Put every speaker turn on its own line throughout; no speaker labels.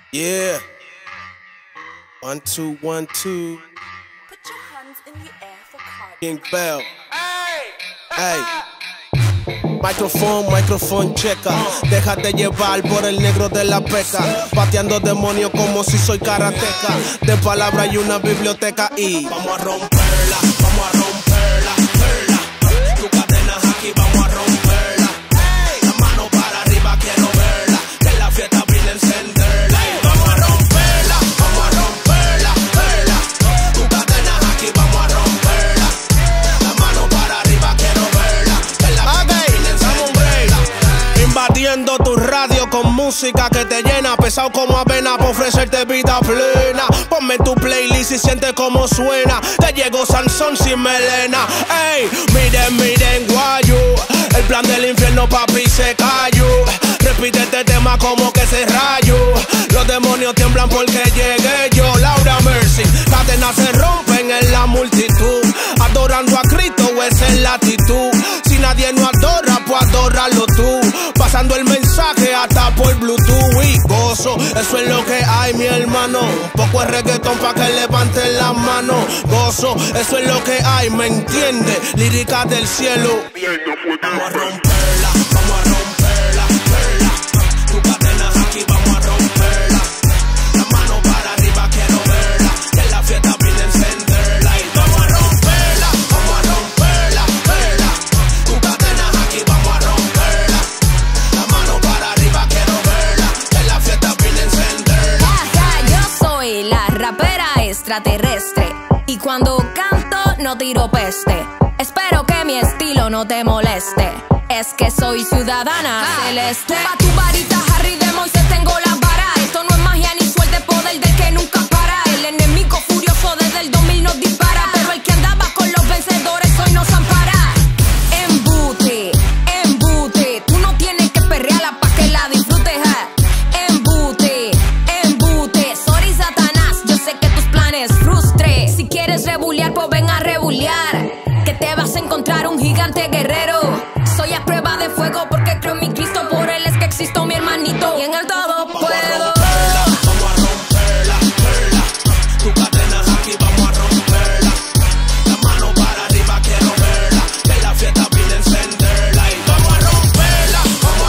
Yeah. 1, 2, 1, 2.
Put your hands in the air for Cardi.
King Bell. Hey. Microphone checa. Déjate llevar por el negro de la peca. Pateando demonios como si soy karateca. De palabra y una biblioteca y vamos a romperla, vamos a romperla, perla. Tu cadena aquí, vamos a romperla. La mano para arriba, quiero verla. Que la fiesta viene a encenderla. Y vamos a romperla, vamos a romperla, perla. Tu cadena aquí, vamos a romperla. La mano para arriba, quiero verla. Que la fiesta viene a encenderla. Invadiendo tu radio con música que te llena, pesado como avena para ofrecerte vida plena. Ponme tu playlist y siente cómo suena. Te llegó Sansón sin melena. Ey, miren, guayu. El plan del infierno, papi, se cayó. Repite este tema como que se rayó. Los demonios tiemblan porque llegué yo. Laura Mercy, cadenas se rompen en la multitud. Adorando a Cristo, esa es la actitud. Si nadie no adora, pues adóralo tú. Pasando el mensaje hasta por Bluetooth y gozo. Eso es lo que hay, mi hermano. Un poco de reggaetón pa' que levanten las manos. Gozo, eso es lo que hay, ¿me entiende? Lírica del cielo. Vamos a romperla, vamos a romperla, perla. Tu cadena aquí, vamos a romperla. La mano para arriba, quiero verla. Que la fiesta viene a encenderla. Y vamos a romperla, vamos a romperla, perla. Tu cadena aquí, vamos a romperla. La mano para arriba, quiero verla. Que la fiesta viene a encenderla.
Yo soy la rapera extraterrestre. Y cuando canto no tiro peste. Espero que mi estilo no te moleste. Es que soy ciudadana celeste. Tu varita Harry de Moisés, tengo la vara. Esto no es magia ni suerte, poder del que nunca para. El enemigo furioso desde el 2000 nos dispara. Pero el que andaba con los vencedores hoy nos ampara. Embute, embute. Tú no tienes que perrearla pa' que la disfrutes. Embute, embute. Sorry Satanás, yo sé que tus planes frustre. Si quieres rebulear, pues ven a rebulear. Que te vas a encontrar un gigante guerrero. Soy a prueba de fuego porque creo en mi Cristo. Por él es que existo, mi hermanito. Y en el todo puedo.
Vamos a romperla, perla. Tu cadena aquí, vamos a romperla. La mano para arriba, quiero verla. Que la fiesta viene a encenderla. Y vamos a romperla,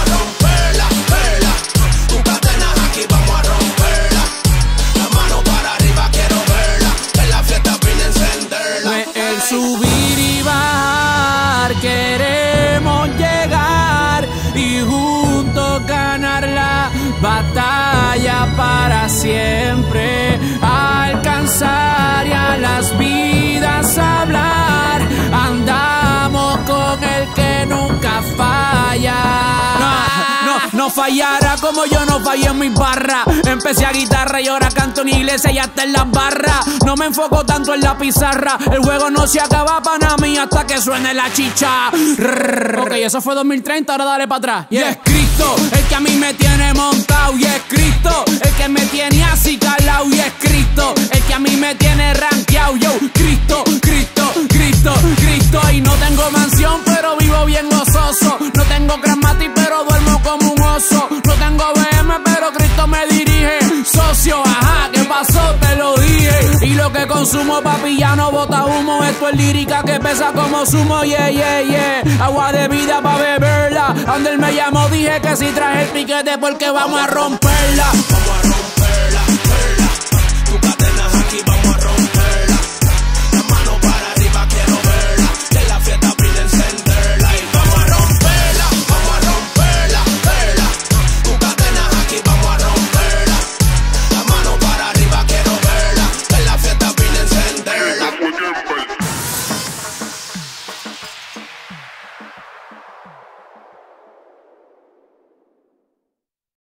perla. Tu cadena aquí, vamos a romperla. La mano para arriba, quiero verla. Que la fiesta viene a encenderla.
No es el subir y bajar, queremos llegar y juntos ganar la batalla para siempre. Alcanzar y a las vidas hablar. Andamos con el que nunca falla. No fallará como yo no fallé en mis barras. Empecé a guitarra y ahora canto en iglesia y hasta en las barras. No me enfoco tanto en la pizarra. El juego no se acaba para mí hasta que suene la chicha. Ok, eso fue 2030, ahora dale para atrás. Y es Cristo el que a mí me tiene montado. Y es Cristo el que me tiene así calado. Y es Cristo el que a mí me tiene rankeado. Yo, Cristo, Cristo, Cristo, Cristo. Y no tengo mansión, pero vivo bien gozoso. No tengo Grammatic, pero duermo como un oso. No tengo BM, pero Cristo me dirige. Socio, ajá, ¿qué pasó? Te lo dije. Y lo que consumo, papi, ya no bota humo. Esto es lírica que pesa como sumo. Yeah. Agua de vida pa' beberla. Donde él me llamó dije que si traje el piquete porque vamos a romperla.
Vamos a romperla.